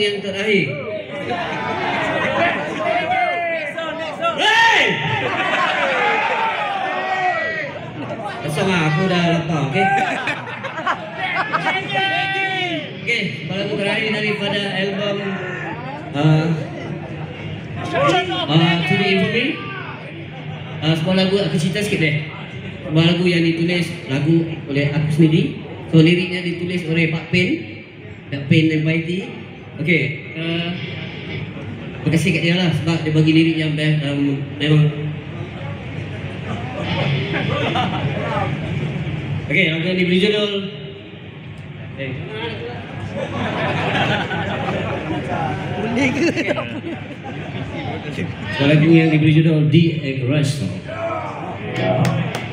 yang terakhir. Hey! Kosong lah, aku dah lapar, okey? Okey, lagu terakhir daripada album To Be Infamy. Sebuah lagu aku cerita sikit deh. Sebuah lagu yang ditulis lagu oleh aku sendiri. So liriknya ditulis oleh Pak Pen, Pen dan Baiti. Okey, terima kasih kat dia lah sebab dia bagi lirik yang memang. Okey, lagu yang diberi judul lagu yang diberi judul The Egg Rush.